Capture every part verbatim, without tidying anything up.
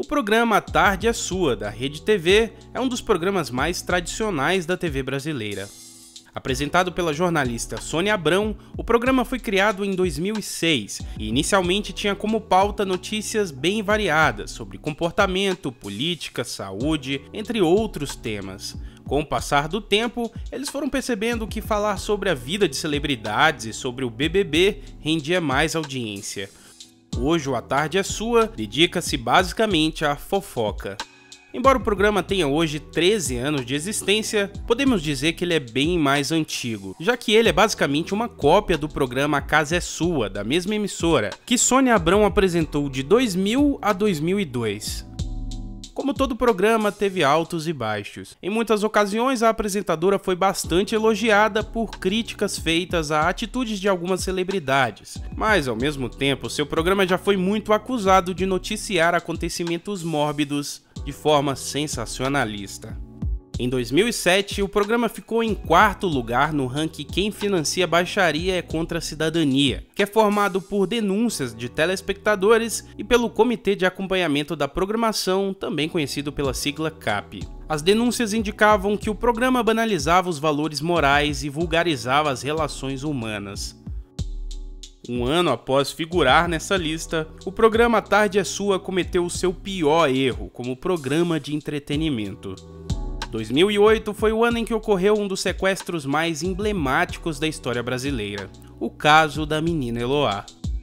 O programa A Tarde é Sua, da Rede T V, é um dos programas mais tradicionais da T V brasileira. Apresentado pela jornalista Sônia Abrão, o programa foi criado em dois mil e seis e inicialmente tinha como pauta notícias bem variadas sobre comportamento, política, saúde, entre outros temas. Com o passar do tempo, eles foram percebendo que falar sobre a vida de celebridades e sobre o B B B rendia mais audiência. Hoje o A Tarde é Sua dedica-se basicamente à fofoca. Embora o programa tenha hoje treze anos de existência, podemos dizer que ele é bem mais antigo, já que ele é basicamente uma cópia do programa A Casa é Sua, da mesma emissora, que Sônia Abrão apresentou de dois mil a dois mil e dois. Como todo programa, teve altos e baixos. Em muitas ocasiões, a apresentadora foi bastante elogiada por críticas feitas a atitudes de algumas celebridades, mas ao mesmo tempo, seu programa já foi muito acusado de noticiar acontecimentos mórbidos de forma sensacionalista. Em dois mil e sete, o programa ficou em quarto lugar no ranking Quem Financia Baixaria é Contra a Cidadania, que é formado por denúncias de telespectadores e pelo Comitê de Acompanhamento da Programação, também conhecido pela sigla C A P. As denúncias indicavam que o programa banalizava os valores morais e vulgarizava as relações humanas. Um ano após figurar nessa lista, o programa A Tarde é Sua cometeu o seu pior erro como programa de entretenimento. dois mil e oito foi o ano em que ocorreu um dos sequestros mais emblemáticos da história brasileira, o caso da menina Eloá.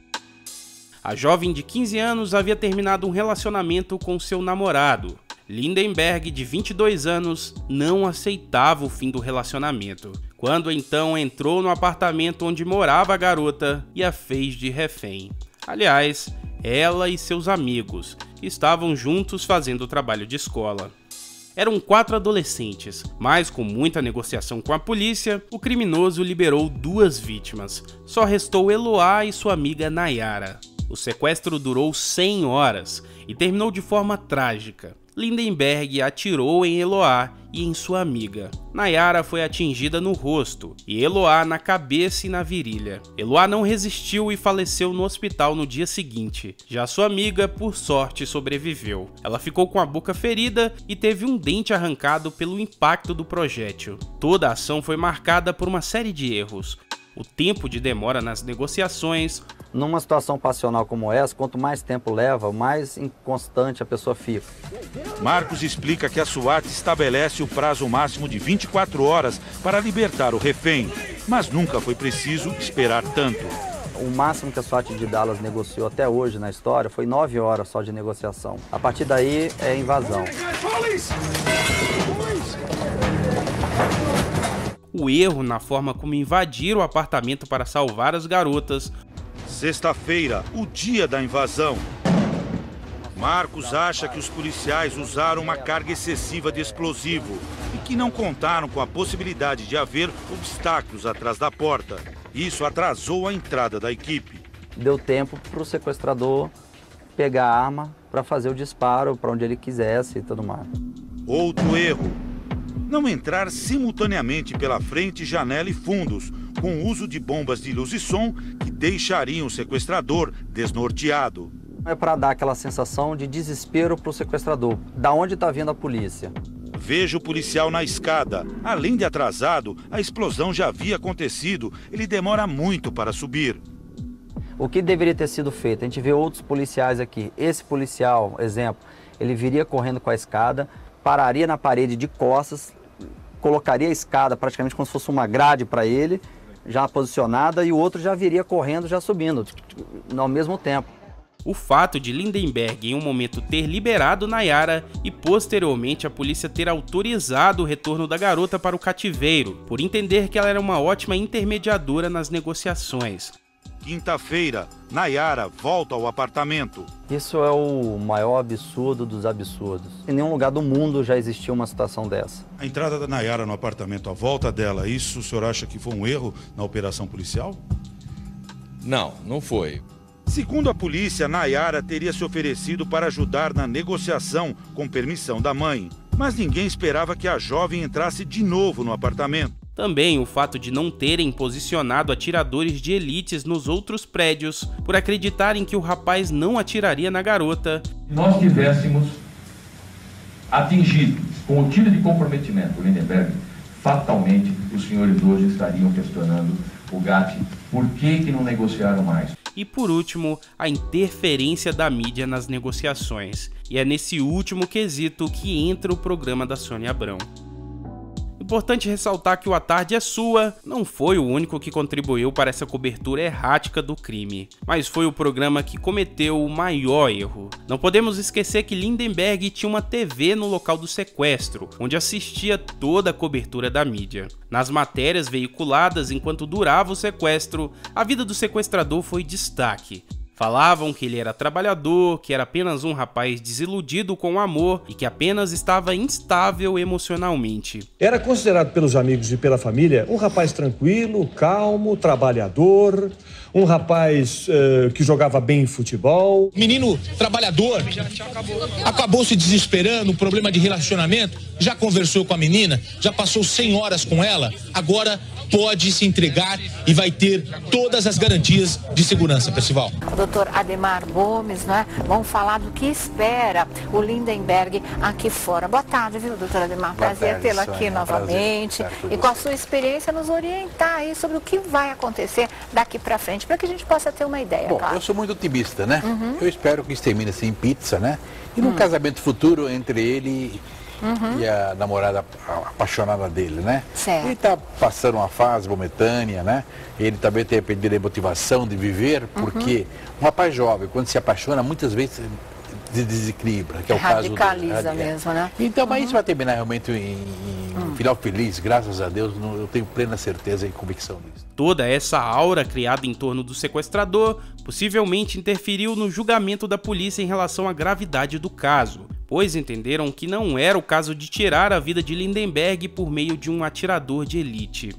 A jovem de quinze anos havia terminado um relacionamento com seu namorado. Lindenberg, de vinte e dois anos, não aceitava o fim do relacionamento, quando então entrou no apartamento onde morava a garota e a fez de refém. Aliás, ela e seus amigos, que estavam juntos fazendo trabalho de escola. Eram quatro adolescentes, mas com muita negociação com a polícia, o criminoso liberou duas vítimas. Só restou Eloá e sua amiga Nayara. O sequestro durou cem horas e terminou de forma trágica. Lindenberg atirou em Eloá e em sua amiga. Nayara foi atingida no rosto e Eloá na cabeça e na virilha. Eloá não resistiu e faleceu no hospital no dia seguinte. Já sua amiga, por sorte, sobreviveu. Ela ficou com a boca ferida e teve um dente arrancado pelo impacto do projétil. Toda a ação foi marcada por uma série de erros. O tempo de demora nas negociações. Numa situação passional como essa, quanto mais tempo leva, mais inconstante a pessoa fica. Marcos explica que a SWAT estabelece o prazo máximo de vinte e quatro horas para libertar o refém, mas nunca foi preciso esperar tanto. O máximo que a SWAT de Dallas negociou até hoje na história foi nove horas só de negociação. A partir daí é invasão. O erro na forma como invadiram o apartamento para salvar as garotas. Sexta-feira, o dia da invasão. Marcos acha que os policiais usaram uma carga excessiva de explosivo e que não contaram com a possibilidade de haver obstáculos atrás da porta. Isso atrasou a entrada da equipe. Deu tempo para o sequestrador pegar a arma para fazer o disparo para onde ele quisesse e tudo mais. Outro erro. Não entrar simultaneamente pela frente, janela e fundos, com o uso de bombas de luz e som que deixariam o sequestrador desnorteado. É para dar aquela sensação de desespero para o sequestrador. Da onde está vindo a polícia? Veja o policial na escada. Além de atrasado, a explosão já havia acontecido. Ele demora muito para subir. O que deveria ter sido feito? A gente vê outros policiais aqui. Esse policial, exemplo, ele viria correndo com a escada, pararia na parede de costas, colocaria a escada praticamente como se fosse uma grade para ele, já posicionada, e o outro já viria correndo, já subindo, ao mesmo tempo. O fato de Lindenberg em um momento ter liberado Nayara e posteriormente a polícia ter autorizado o retorno da garota para o cativeiro, por entender que ela era uma ótima intermediadora nas negociações. Quinta-feira, Nayara volta ao apartamento. Isso é o maior absurdo dos absurdos. Em nenhum lugar do mundo já existiu uma situação dessa. A entrada da Nayara no apartamento, a volta dela, isso o senhor acha que foi um erro na operação policial? Não, não foi. Segundo a polícia, Nayara teria se oferecido para ajudar na negociação com permissão da mãe. Mas ninguém esperava que a jovem entrasse de novo no apartamento. Também o fato de não terem posicionado atiradores de elites nos outros prédios por acreditarem que o rapaz não atiraria na garota. Se nós tivéssemos atingido com o tipo de comprometimento o Lindenberg, fatalmente os senhores hoje estariam questionando o Gatti por que que não negociaram mais. E por último, a interferência da mídia nas negociações. E é nesse último quesito que entra o programa da Sônia Abrão. Importante ressaltar que o A Tarde é Sua não foi o único que contribuiu para essa cobertura errática do crime, mas foi o programa que cometeu o maior erro. Não podemos esquecer que Lindenberg tinha uma T V no local do sequestro, onde assistia toda a cobertura da mídia. Nas matérias veiculadas enquanto durava o sequestro, a vida do sequestrador foi destaque. Falavam que ele era trabalhador, que era apenas um rapaz desiludido com o amor e que apenas estava instável emocionalmente. Era considerado pelos amigos e pela família um rapaz tranquilo, calmo, trabalhador, um rapaz uh, que jogava bem em futebol. Menino trabalhador, acabou se desesperando, um problema de relacionamento, já conversou com a menina, já passou cem horas com ela, agora pode se entregar e vai ter todas as garantias de segurança, Percival. O doutor Ademar Gomes, né? Vamos falar do que espera o Lindenberg aqui fora. Boa tarde, viu, doutor Ademar? Prazer tê-lo aqui novamente. E com a sua experiência nos orientar aí sobre o que vai acontecer daqui para frente, para que a gente possa ter uma ideia. Bom, claro. Eu sou muito otimista, né? Uhum. Eu espero que isso termine assim em pizza, né? E num uhum. casamento futuro entre ele Uhum. e a namorada apaixonada dele, né? Certo. Ele está passando uma fase momentânea, né? Ele também tem perdido a motivação de viver, porque uhum. um rapaz jovem, quando se apaixona, muitas vezes se desequilibra, que é o radicaliza caso dele. Radicaliza mesmo, né? Então, mas uhum. isso vai terminar realmente em, em um final feliz, graças a Deus, eu tenho plena certeza e convicção disso. Toda essa aura criada em torno do sequestrador possivelmente interferiu no julgamento da polícia em relação à gravidade do caso, pois entenderam que não era o caso de tirar a vida de Lindenberg por meio de um atirador de elite.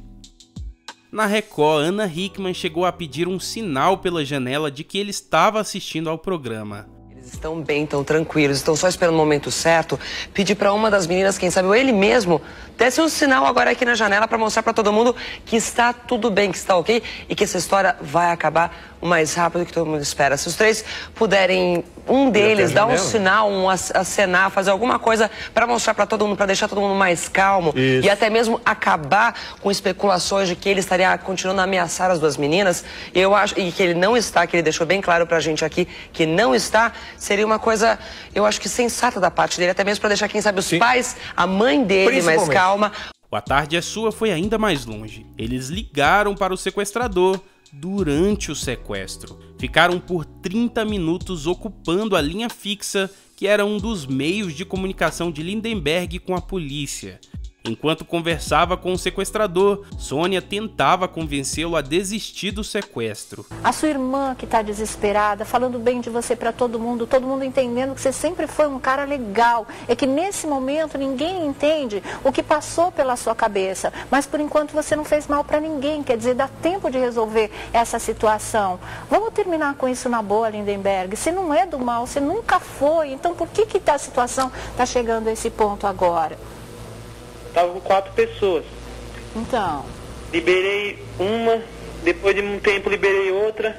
Na Record, Ana Hickman chegou a pedir um sinal pela janela de que ele estava assistindo ao programa. Eles estão bem, estão tranquilos, estão só esperando o momento certo. Pedir para uma das meninas, quem sabe, ou ele mesmo, desse um sinal agora aqui na janela para mostrar para todo mundo que está tudo bem, que está ok e que essa história vai acabar o mais rápido que todo mundo espera. Se os três puderem, um deles, dar um sinal, um acenar, fazer alguma coisa para mostrar para todo mundo, para deixar todo mundo mais calmo. Isso. E até mesmo acabar com especulações de que ele estaria continuando a ameaçar as duas meninas, eu acho, e que ele não está, que ele deixou bem claro pra gente aqui que não está, seria uma coisa, eu acho que sensata da parte dele, até mesmo para deixar, quem sabe, os Sim. pais, a mãe dele mais calma. O A Tarde é Sua foi ainda mais longe. Eles ligaram para o sequestrador durante o sequestro. Ficaram por trinta minutos ocupando a linha fixa, que era um dos meios de comunicação de Lindenberg com a polícia. Enquanto conversava com o sequestrador, Sônia tentava convencê-lo a desistir do sequestro. A sua irmã que está desesperada, falando bem de você para todo mundo, todo mundo entendendo que você sempre foi um cara legal. É que nesse momento ninguém entende o que passou pela sua cabeça. Mas por enquanto você não fez mal para ninguém, quer dizer, dá tempo de resolver essa situação. Vamos terminar com isso na boa, Lindenberg. Você não é do mal, você nunca foi. Então por que, que a situação está chegando a esse ponto agora? Estavam quatro pessoas. Então? Liberei uma, depois de um tempo liberei outra,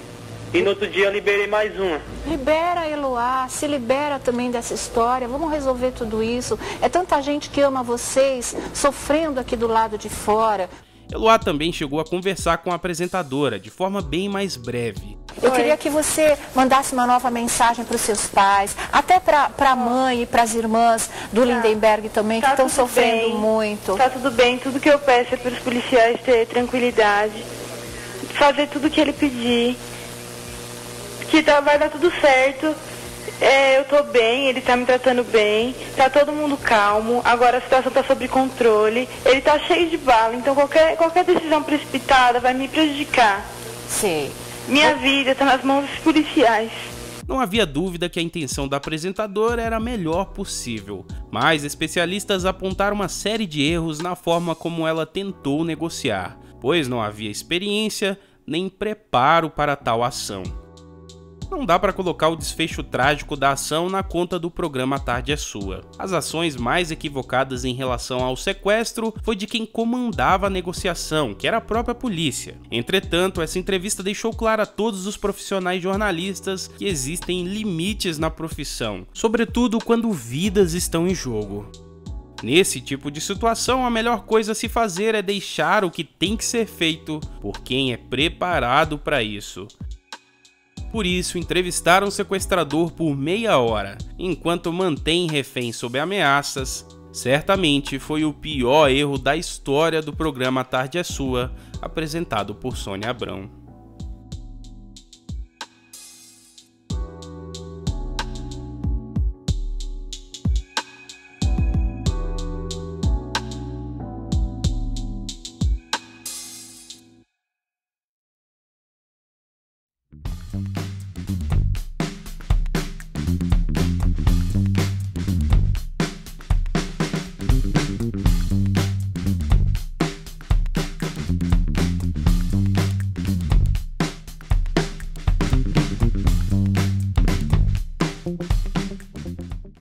e no outro dia liberei mais uma. Libera, Eloá, se libera também dessa história, vamos resolver tudo isso. É tanta gente que ama vocês, sofrendo aqui do lado de fora. Eloá também chegou a conversar com a apresentadora, de forma bem mais breve. Eu queria que você mandasse uma nova mensagem para os seus pais, até para a mãe e para as irmãs do tá. Lindenberg também, tá que estão sofrendo bem. muito. Tá tudo bem, tudo que eu peço é para os policiais ter tranquilidade, fazer tudo que ele pedir, que tá, vai dar tudo certo. É, eu tô bem, ele tá me tratando bem, tá todo mundo calmo, agora a situação tá sob controle, ele tá cheio de bala, então qualquer, qualquer decisão precipitada vai me prejudicar. Sim. Minha vida tá nas mãos dos policiais. Não havia dúvida que a intenção da apresentadora era a melhor possível, mas especialistas apontaram uma série de erros na forma como ela tentou negociar, pois não havia experiência nem preparo para tal ação. não dá para colocar o desfecho trágico da ação na conta do programa A Tarde é Sua. As ações mais equivocadas em relação ao sequestro foi de quem comandava a negociação, que era a própria polícia. Entretanto, essa entrevista deixou claro a todos os profissionais jornalistas que existem limites na profissão, sobretudo quando vidas estão em jogo. Nesse tipo de situação, a melhor coisa a se fazer é deixar o que tem que ser feito por quem é preparado para isso. Por isso, entrevistar um sequestrador por meia hora, enquanto mantém refém sob ameaças, certamente foi o pior erro da história do programa A Tarde é Sua, apresentado por Sônia Abrão.